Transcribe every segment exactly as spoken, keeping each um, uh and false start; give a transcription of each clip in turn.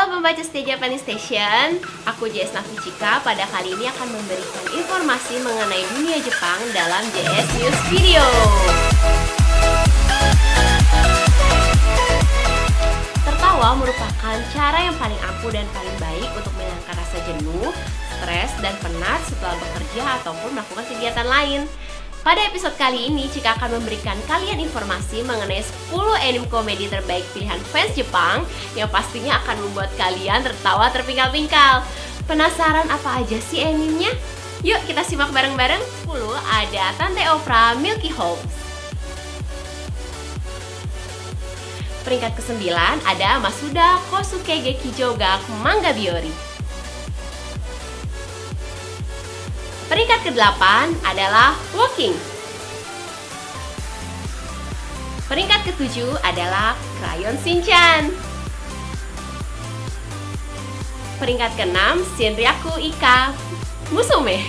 pembaca setia Japanese Station, aku J S Nafi Chika pada kali ini akan memberikan informasi mengenai dunia Jepang dalam J S News Video. Tertawa merupakan cara yang paling ampuh dan paling baik untuk menghilangkan rasa jenuh, stres, dan penat setelah bekerja ataupun melakukan kegiatan lain. Pada episode kali ini, Chika akan memberikan kalian informasi mengenai sepuluh anime komedi terbaik pilihan fans Jepang yang pastinya akan membuat kalian tertawa terpingkal-pingkal. Penasaran apa aja sih animenya? Yuk kita simak bareng-bareng. sepuluh ada Tante Oprah Milky Homes. Peringkat kesembilan ada Masuda Kosuke Gekijo ga Manga Biori. Peringkat kedelapan adalah Walking. Peringkat ketujuh adalah Crayon Shinchan. Peringkat keenam Shinryaku Ika Musume.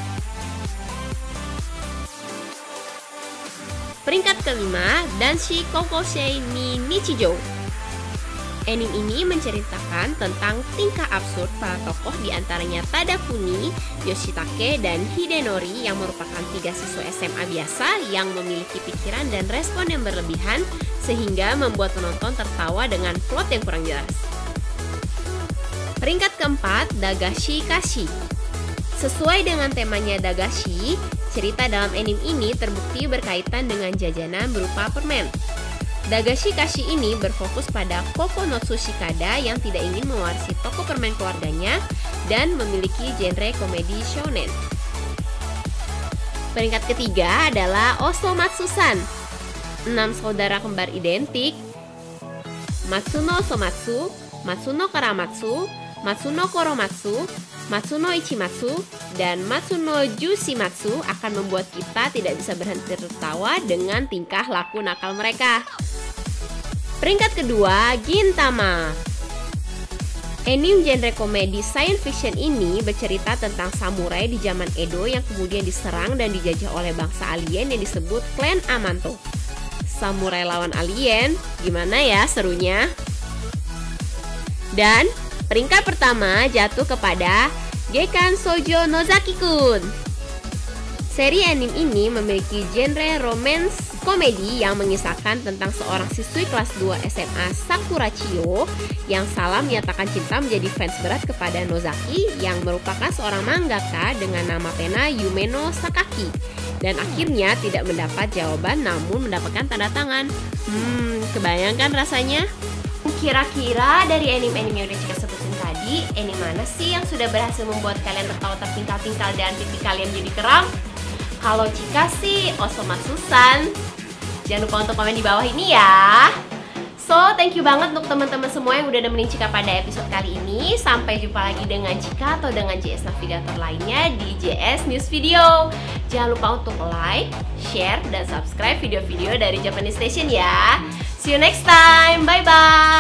Peringkat kelima Danshi Kokoshei ni Nichijou. Anime ini menceritakan tentang tingkah absurd para tokoh diantaranya Tadafumi, Yoshitake, dan Hidenori yang merupakan tiga siswa S M A biasa yang memiliki pikiran dan respon yang berlebihan sehingga membuat penonton tertawa dengan plot yang kurang jelas. Peringkat keempat, Dagashi Kashi. Sesuai dengan temanya Dagashi, cerita dalam anime ini terbukti berkaitan dengan jajanan berupa permen. Dagashi Kashi ini berfokus pada Kokonotsu Shikada yang tidak ingin mewarisi toko permen keluarganya dan memiliki genre komedi shonen. Peringkat ketiga adalah Osomatsu-san. Enam saudara kembar identik, Matsuno Somatsu, Matsuno Karamatsu, Matsuno Koromatsu, Matsuno Ichimatsu, dan Matsuno Jushimatsu akan membuat kita tidak bisa berhenti tertawa dengan tingkah laku nakal mereka. Peringkat kedua, Gintama. Anime genre komedi science fiction ini bercerita tentang samurai di zaman Edo yang kemudian diserang dan dijajah oleh bangsa alien yang disebut Klan Amanto. Samurai lawan alien, gimana ya serunya? Dan peringkat pertama jatuh kepada Gekan Shoujo Nozaki-kun. Seri anime ini memiliki genre romance komedi yang mengisahkan tentang seorang siswi kelas dua S M A Sakura Chiyo yang salah menyatakan cinta menjadi fans berat kepada Nozaki yang merupakan seorang mangaka dengan nama pena Yumeno Sakaki, dan akhirnya tidak mendapat jawaban namun mendapatkan tanda tangan. Hmm, kebayangkan rasanya? Kira-kira dari anime-anime yang udah Chika sebutin tadi, anime mana sih yang sudah berhasil membuat kalian tertawa terpingkal-pingkal dan pipi kalian jadi keram? Kalau Chika sih Osomatsu-san. Jangan lupa untuk komen di bawah ini ya. So, thank you banget untuk teman-teman semua yang udah nemenin Chika pada episode kali ini. Sampai jumpa lagi dengan Chika atau dengan J S Navigator lainnya di J S News Video. Jangan lupa untuk like, share, dan subscribe video-video dari Japanese Station ya. See you next time. Bye-bye.